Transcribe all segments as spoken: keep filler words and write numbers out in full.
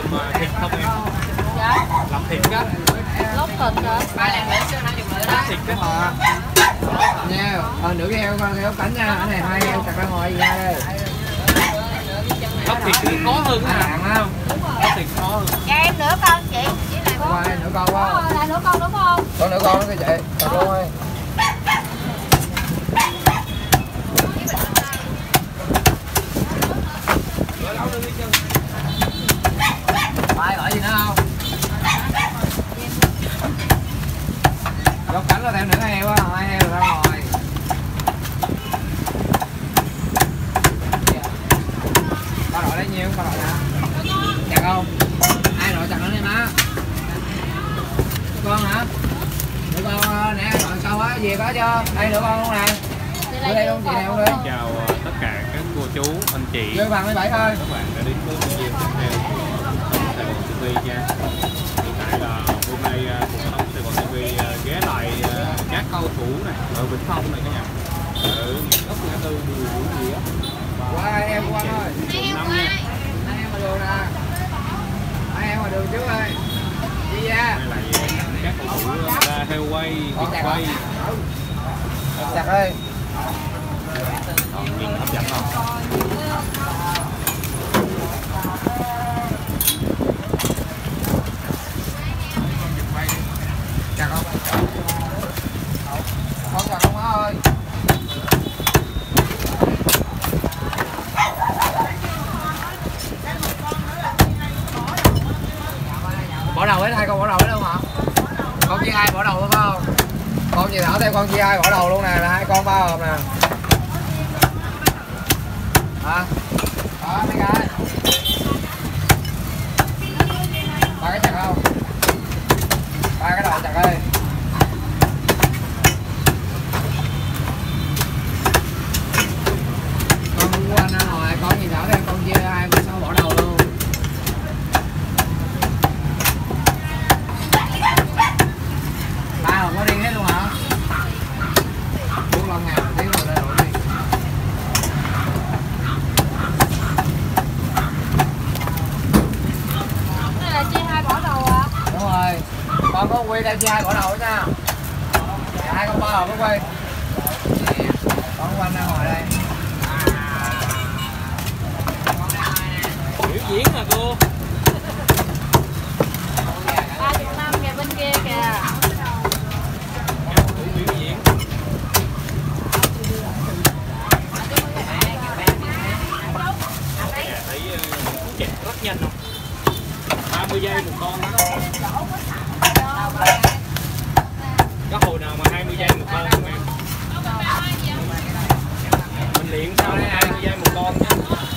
làm thịt không em? Dạ. Làm thịt á. Lóc thịt hả? Ba lạng nữa chứ hai chục nữa đó. Thịt á. Nha, ờ, nửa cái heo con heo cánh nha, cái này hai heo chặt ra ngoài ra đây. Lóc thịt thì khó hơn Hai hả? lạng không? Lóc thịt khó hơn. Cho em nữa con chị. Với lại Qua đây nữa con quá. có lại nữa con đúng không? Con nữa con đó cái chị. Chặt luôn ơi. Ai gọi gì nữa không? Góc cánh là thêm nửa heo á, hai heo ra ngoài. Ba đội lấy nhiêu? Ba đội nè. Chặt không? Ai đội chặt nữa đi má. Con hả? Được con nè, đội sau á, về có chưa? Đây được con luôn nè. Đưa đây luôn, chị này luôn đi. Chào tất cả các cô chú, anh chị. Vô bằng mấy bảy thôi. Các bạn đã đến với video tiếp theo của Sài Gòn ti vi nha. Hiện tại là hôm nay cùng Nông Sài Gòn ti vi ghé lại các cầu thủ này ở Vĩnh Phong này cả nhà. Ở ấp ngã tư đường Vũ gì á. Qua hai em qua thôi. Quận năm nha. Hai em ngoài đường nè. Hai em ngoài đường trước ơi. Đi ra. Đây là các cầu thủ ra heo quay, vịt quay. Chặt ơi. Nhìn hấp dẫn không? Chặt không? Không chặt không má ơi. Bỏ đầu hết hai con bỏ đầu hết không hả? Con chia hai bỏ đầu luôn phải không? Con gì thảo theo con chia hai bỏ đầu luôn nè, là hai con ba hộp nè. Hả? Đó mấy cái. Ba cái chặt không? Ba cái đầu chặt ơi. Con mua anh ra ngoài, con gì thảo theo con chia hai con sáu bỏ đầu luôn. Ba hộp có riêng hết luôn hả? bốn mươi lăm ngàn tiếng rồi đây rồi đi. Đây là chia hai bỏ đầu à? Đúng rồi. Con có quy đây chia hai bỏ đầu nha. Hai con ba hộp có quy. Con quanh ra ngoài đây. Biểu diễn mà cô. ba mươi năm kìa bên kia kìa. Biểu diễn. Thấy chặt rất nhanh không? ba mươi giây một con. Có hồi nào mà hai mươi giây một con không em? Mình luyện sao đây hai mươi giây một con chứ.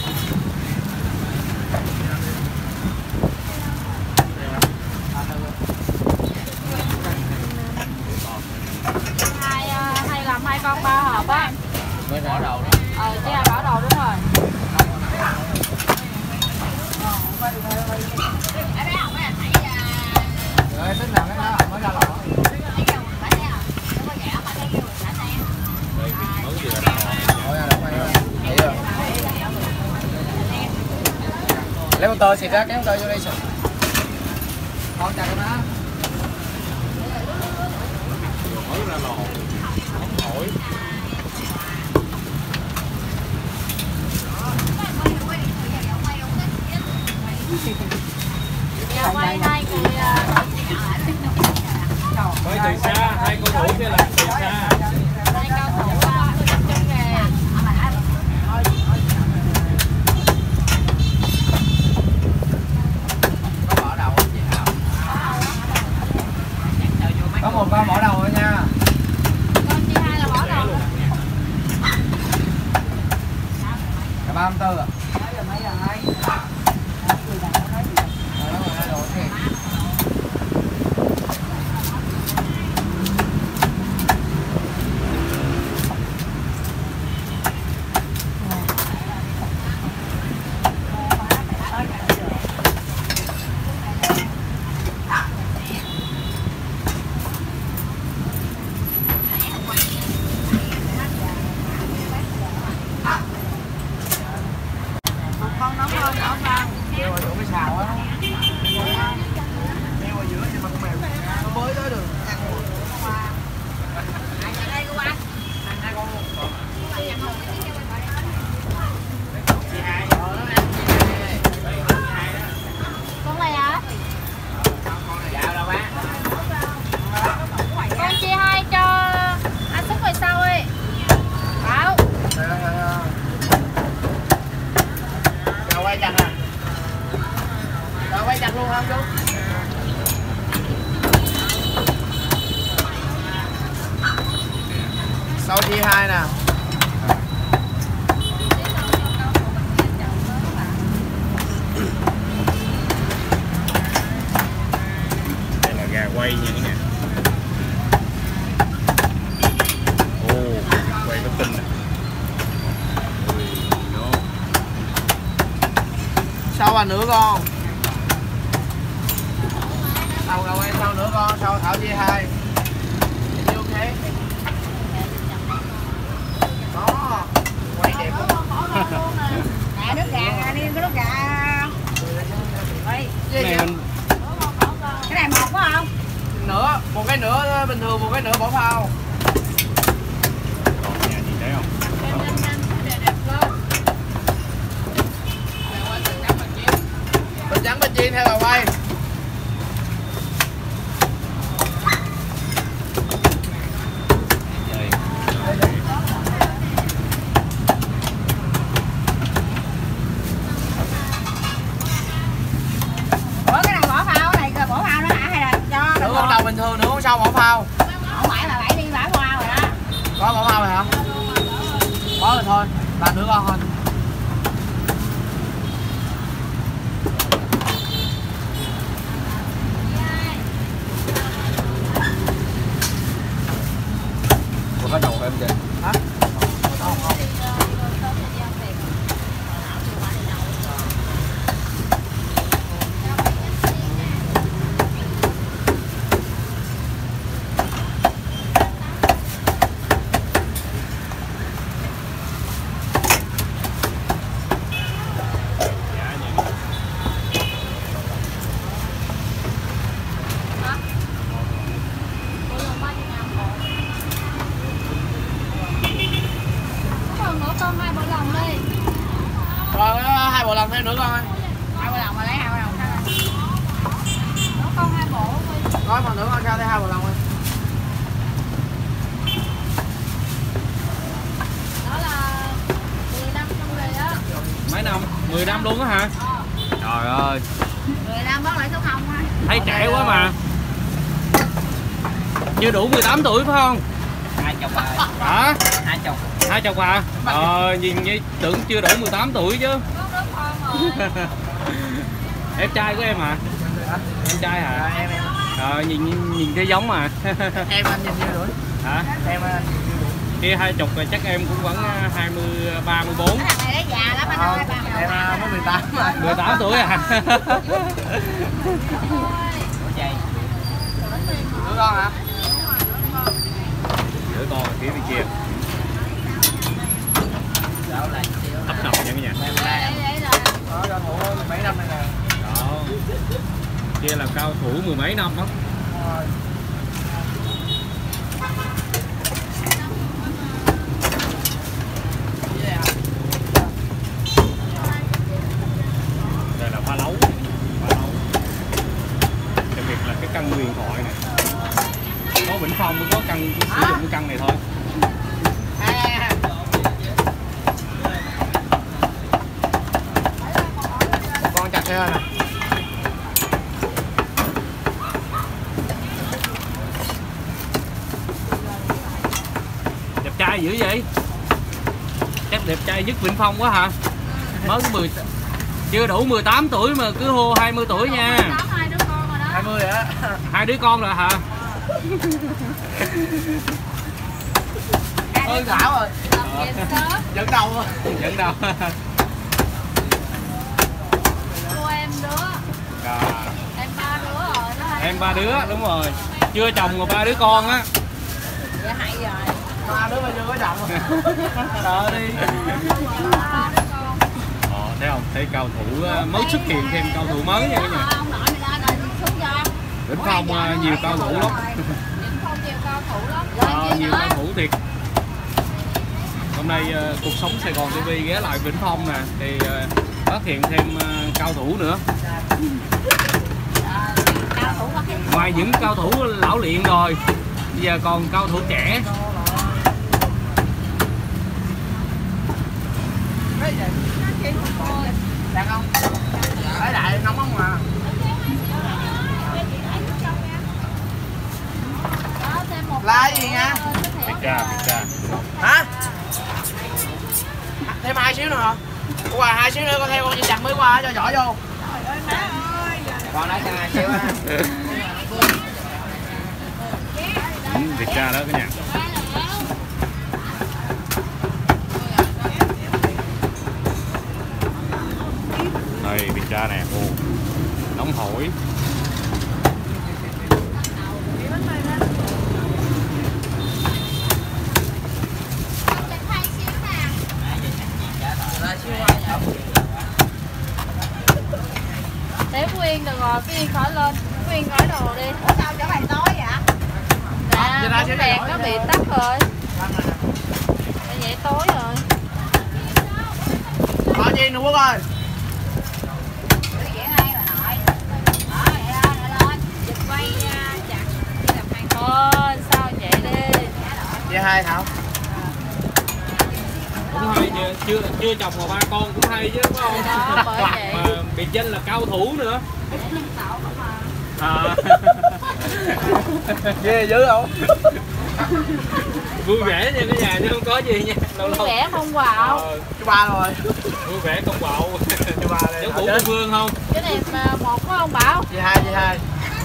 Hai hay làm hai con ba hộp á. Mới bỏ đầu đó. Ờ chia hai bỏ đầu đúng rồi. Rồi tính nào cái đó mới ra lò. Nấu gì là Thôi ra đâu mày ơi. Thấy chưa? Lấy một tờ xịt ra, kéo tờ vô đây xịt. Con chặt nó. mới ra lò nóng hổi. Dạ quay đây thì Mới từ xa, hai cầu thủ kia là từ xa. hai cao thủ ba mươi chân kìa. Có bỏ đầu không chị Thảo? Có một con bỏ đầu thôi nha. Câu chia hai nè. Đây là gà quay nha cả nhà. Ồ, quay có tinh nè. Sau à nữa con. Sau gà quay sau nữa con, sau Thảo chia hai. Is you okay? Đó. Quay đẹp không? Nè nước gà nè, đi cái nước gà. Ơi, Cái Này mình cái này một phải không? nữa, một cái nữa bình thường, một cái nữa bỏ phao. còn nhà gì thấy không? Nhanh nhanh nhanh, đẹp đẹp lên. Bên trắng bên chiên theo gà quay. Đây. Ủa cái này bỏ phao, cái này bỏ phao đó hả hay là cho Nửa con đầu bình thường, nửa con sau bỏ phao. không phải là bảy đi bả phao rồi đó. Có bỏ phao rồi hả? Có rồi thôi, làm nửa con thôi. Có cái đầu em chưa? Hả? Không, không. Rồi hai bộ lần thêm nữa con ơi. Hai bộ lòng mà lấy hai bộ lòng sao là nó con hai bộ thôi. Nói phần nữa con sao thêm hai bộ lần ơi. Đó là mười năm trong người đó. Mấy năm? mười năm luôn á hả? Trời ơi, mười năm bớt lại số không ha. thấy trẻ quá mà. Chưa đủ mười tám tuổi phải không? Hai chục rồi. Hả? Hai chục. Hai chục à? Ờ, nhìn như tưởng chưa đủ mười tám tuổi chứ. Có đứa con rồi. Em trai của em hả? Em trai hả? À, em em. Ờ, nhìn nhìn thấy giống mà. Em anh nhìn nhiêu tuổi? Hả? Em anh. Kia hai chục rồi chắc em cũng vẫn hai mươi ba mươi bốn. Cái thằng này lấy già lắm anh ơi, bà Em à, mới mười tám mà. mười tám tuổi à? Ủa chị. Đứa con hả? Đứa con ở phía bên kia. Đâu là Tấp nập nha cả nhà. Đấy là Đó, cho thủ mấy năm này nè. Đó. Kia là cao thủ mười mấy năm đó. Rồi. Đây là pha lấu. Pha lấu. Đặc biệt là cái căn huyền thoại này. Có Vĩnh Phong mới có căn sử dụng cái căn này thôi. Con chặt theo nè. Đẹp trai dữ vậy? Chắc đẹp trai nhất Vĩnh Phong quá hả? Mới có mười chưa đủ mười tám tuổi mà cứ hô hai mươi tuổi nha. tám hai đứa con rồi đó. hai mươi rồi á. Hai đứa con rồi hả? Ôi Thảo rồi. Làm về sớm. Dẫn đầu rồi. Dẫn đâu? Cô em đứa, À, em ba đứa rồi đó. em ba đứa đúng rồi. Chưa chồng rồi ba đứa con á. Dạ hay rồi. Ba đứa mà chưa có chồng. Đó đi. Ba đứa con. Ờ, thấy không? Thấy cao thủ ờ, mới xuất hiện thêm cao thủ mới nha cả nhà. Ông nội mày lên rồi xuống cho. Vĩnh Phong ờ, nhiều cao thủ lắm. Vĩnh Phong nhiều cao thủ lắm. Ờ, nhiều cao thủ thiệt. Hôm nay ờ, cuộc sống Sài Gòn ti vi ghé lại Vĩnh Phong nè thì ờ, phát hiện thêm ờ, cao thủ nữa. Cao thủ có cái Ngoài những cao thủ lão luyện rồi, bây giờ còn cao thủ trẻ. Đạt không? Thấy đại nóng không mà. đó thêm một Lá gì nha? Thiệt cha, vịt cha. Hả? Thêm hai xíu nữa hả? Ủa hai xíu nữa con theo con chị chặt mới qua cho giỏi vô. Con lấy cho hai xíu á. Ừ, vịt cha đó cả nhà. Đây vịt cha nè, ô nóng hổi. Để Quyên được rồi, Quyên khỏi lên, Quyên khỏi đồ đi. Ủa sao trở thành tối vậy? Dạ, bóng đèn nó bị tắt rồi. Vậy tối rồi. Có gì nữa Quốc ơi? Thôi, sao vậy đi. Chị hai Thảo. Cũng hay chưa, chưa chưa chồng mà ba con cũng hay chứ phải không? Đó, bởi vậy. Mà biệt danh là cao thủ nữa. À. Ghê dữ không? Vui vẻ nha cả nhà chứ không có gì nha. Lâu Vui lâu. vẻ không quạo. Ờ, Chú ba rồi. vui vẻ không quạo. Chú ba đây. Giống Vũ Cô Phương không? Cái này mà một phải không Bảo? Chị hai, chị hai.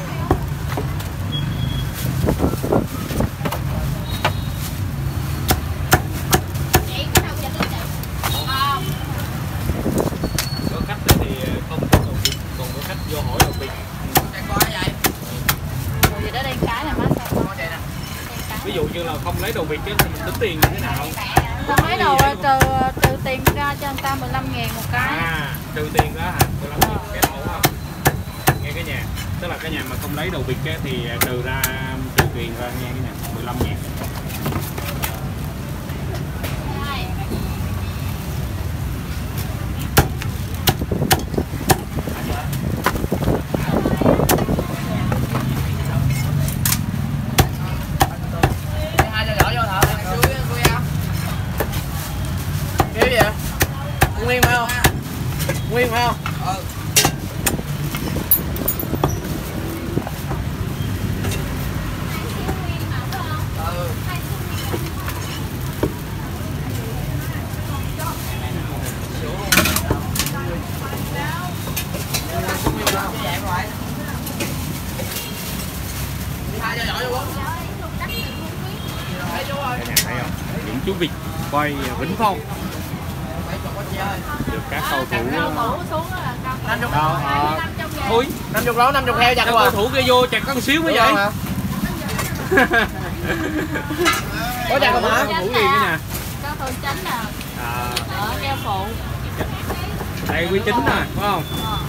Có khách thì không có đầu biệt, còn có khách vô hỏi đầu biệt. Coi vậy. Rồi gì đó đen cái nè má sao con. Ví dụ như là không lấy đồ Việt thì mình tính tiền như thế nào? Tao mấy đồ trừ trừ tiền ra cho người ta mười lăm ngàn một cái. À, trừ tiền đó hả? mười lăm ngàn cái ổn không? Nghe cái nhà. Tức là cái nhà mà không lấy đồ Việt thì trừ ra trừ tiền ra nghe cái nhà mười lăm ngàn. Hai cho giỏi vô Thảo. Kêu gì vậy? Nguyên phải không? Nguyên phải không? Ừ. Hai cho giỏi vô Quốc. Cái nhà thấy không? Những chú vịt quay Vĩnh Phong. Được các cầu thủ. Cao thủ xuống đó là cao thủ. năm mươi Đâu, à, thôi năm mươi lỗ năm mươi heo chặt các rồi. cầu thủ kia vô chặt con xíu mới vậy. Có chặt không hả? Cầu thủ liền cái nhà. Cao thủ chánh nè. À, Ở keo phụ. đây quý chính nè, phải không?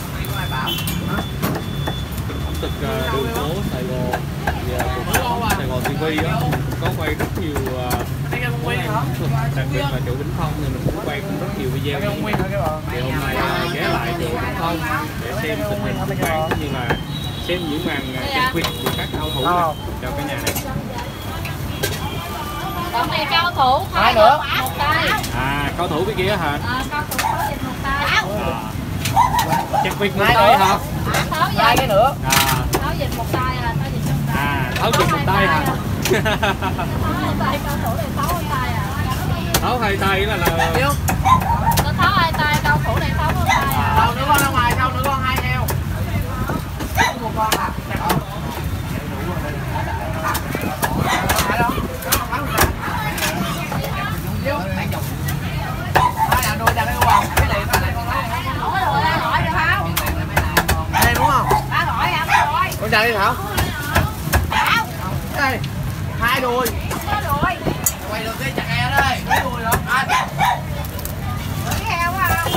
Ẩm thực uh, đường phố Sài Gòn, và cuộc Sài Gòn ti vi đó có quay rất nhiều uh, món ăn ẩm thực, đặc biệt là chỗ Vĩnh Phong thì mình cũng quay cũng rất nhiều video. Thì hôm nay uh, ghé lại chỗ Vĩnh Phong để xem tình hình buôn bán cũng như là xem những màn check quýt của các cao thủ này, cho cái nhà này. Còn này cao thủ Hai nữa. một tay. À, cao thủ cái kia hả? À, cao thủ có dịch một tay. À, check quýt một tay hả? Tháo Hai dịch. cái nữa. À, Tháo dịch một tay à, tháo dịch một tay. à, tháo dịch một tay hả? Tháo hai tay, cao thủ này tháo hai tay à. Tháo hai tay là là Nó tháo hai tay, cao thủ này tháo một tay à. Đâu nữa con ra ngoài, đâu nữa con hai heo. Một con à. Hai đâu? Hai là đuôi chặt cái con. Cái này cái này con lấy. Hỏi rồi, hỏi được không? Đây đúng không? Ba hỏi hả? Ba hỏi. Con chặt đi Thảo. Thảo. Đây. Hai đuôi. Có rồi. Quay được cái chặt heo đây. Mấy đuôi đó. Anh. Cái heo quá không?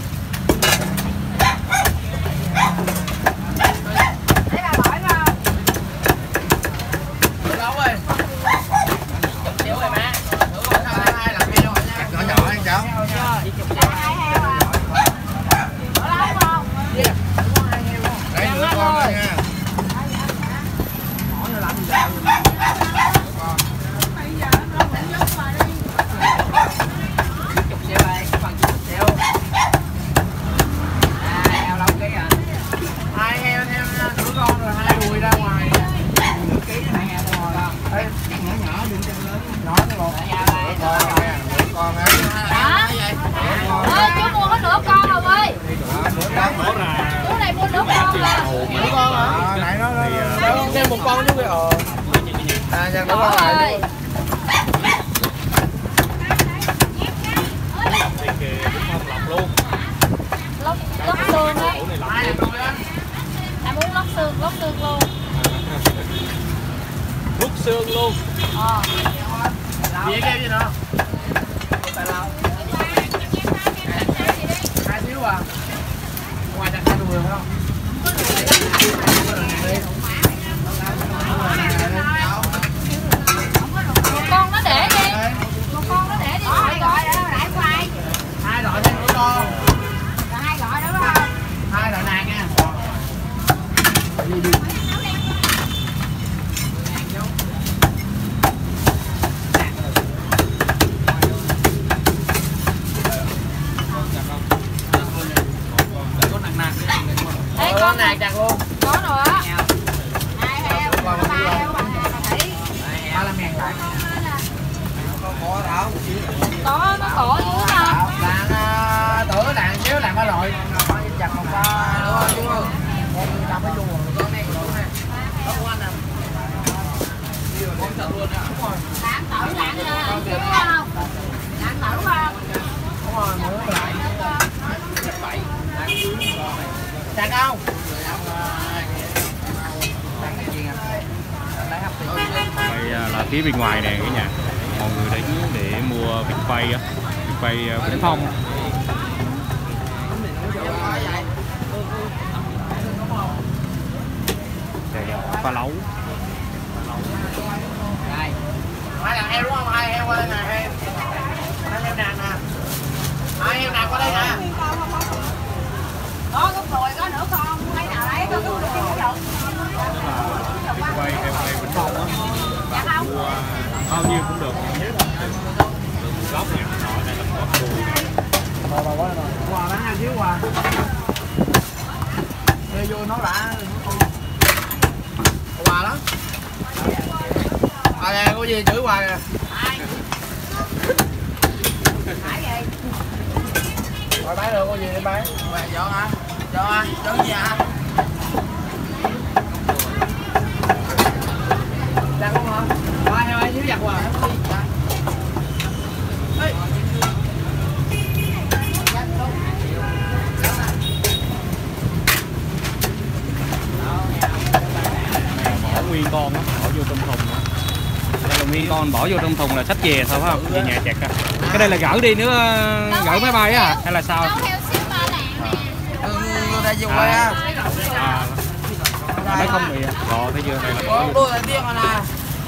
Để bà hỏi không? Được đâu rồi. Xíu rồi má. Thử con sao hai làm heo rồi nha. Nhỏ nhỏ anh cháu. Hai heo à? Có lắm không? Đấy nữa con rồi nha. Nhỏ nó làm gì vậy? Nó một con ấy. Hả? Ơi chú mua hết nửa con rồi ơi. Mở ra Chú này mua nửa con rồi. Nửa con hả? Nãy nó nó thêm một con chứ cái ờ. À chẳng nửa con lại. luôn. Lóc lóc xương đấy. Em muốn lóc xương, lóc xương luôn. Rút xương luôn. Ờ. Gì kêu gì nữa? Hai xíu à. Ngoài đặt hai đùi phải không? Một con nó để đi. Một con nó để đi. Hai gọi đó lại khoai. Hai loại thêm nửa con. Rồi hai gọi đó phải không? Hai loại nạc nha. Ê, Con con nạc chặt luôn. có rồi á. Hai heo, ba heo, ba thủy. ba mươi ngàn lại. Có đảo. Có nó cổ dưới mà. Đạn tử đạn xíu làm ba loại. Chặt một ba nữa đúng không? Con làm cái chuồng rồi có này có này. Có của anh nè. Con chặt luôn nha. Đúng rồi. Đạn tử đạn đúng không? Đạn tử không? Đúng rồi, nữa lại. Chặt không? Đây là phía bên ngoài nè cả nhà, mọi người đến để mua vịt quay á, vịt quay Vĩnh Phong. Đây pha lấu. Hai là heo đúng không? Hai heo qua đây nè, heo. Hai heo nạc nè. Hai heo nạc qua đây nè. Có gốc đùi, có nửa con, thấy nào lấy, có cái đùi cái đùi. Vịt quay heo quay Vĩnh Phong á, và mua bao nhiêu cũng được, được một góc nè, đó đây là một góc đùi nè. Quà bán hai xíu quà. Đây vô nó đã. Quà đó. À nè, có gì chửi quà kìa. Rồi bán được có gì để bán? Quà cho hả? Cho hả? Cho gì hả? Giặt không hả? Ba heo hai xíu giặt quà. Bỏ nguyên con á, bỏ vô trong thùng á. Đây là nguyên con bỏ vô trong thùng là xách về thôi phải không? Về nhà chặt à. Cái đây là gửi đi nữa, gửi máy bay á hay là sao? Ừ, đây dùng quay á. À, à nó không bị. Rồi thấy chưa, đây là Có đôi là tiên rồi nè.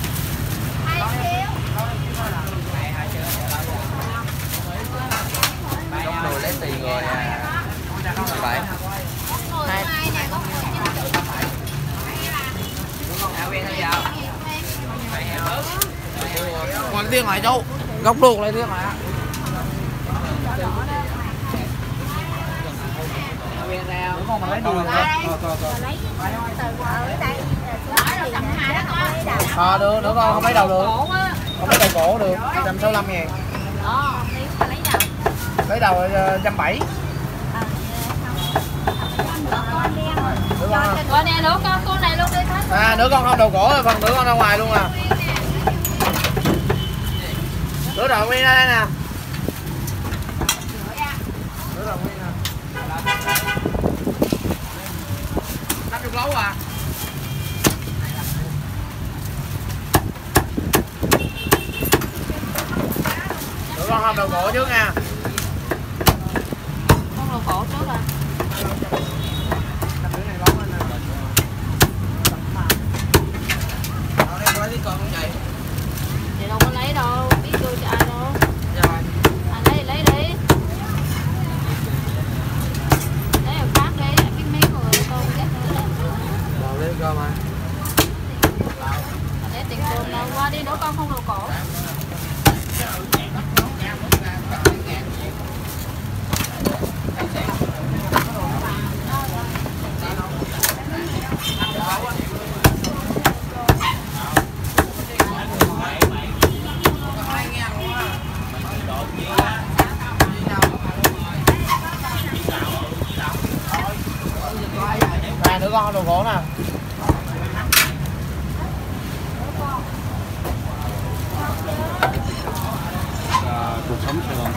Đồ lấy tiền rồi à. Bảy. Hai. Còn tiên lại chú. Góc luộc lại tiên lại. Đúng không mà lấy đùi rồi. Ờ được, nữa con không lấy đầu được. Không lấy đầu cổ được. một trăm sáu mươi lăm ngàn. Đó, đi lấy đầu. Lấy đầu một trăm bảy mươi. Rồi nè, nửa con con này luôn đi hết. À, nửa con không đầu cổ rồi, phần nửa con ra ngoài luôn à. Nửa đầu nguyên ra đây nè. Nửa đầu nguyên nè. năm mươi lấu à. Nửa con không đầu cổ trước nha. Con đầu cổ trước rồi. Chị đâu có lấy đâu, biết vô cho ai đâu. Anh lấy thì lấy đi. Lấy rồi phát đi, cái miếng rồi con ghét nữa. Rồi lấy cơm à. Để tiền cơm đâu qua đi, đổ con không đầu cổ.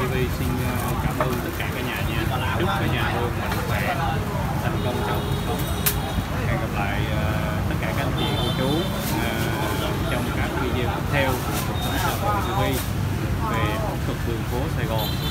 ti vi xin cảm ơn tất cả cả nhà nha. Chúc cả nhà luôn mạnh khỏe, thành công trong cuộc sống. Hẹn gặp lại uh, tất cả các anh chị cô chú uh, trong các video tiếp theo của cuộc sống xã hội ti vi về ẩm thực đường phố Sài Gòn.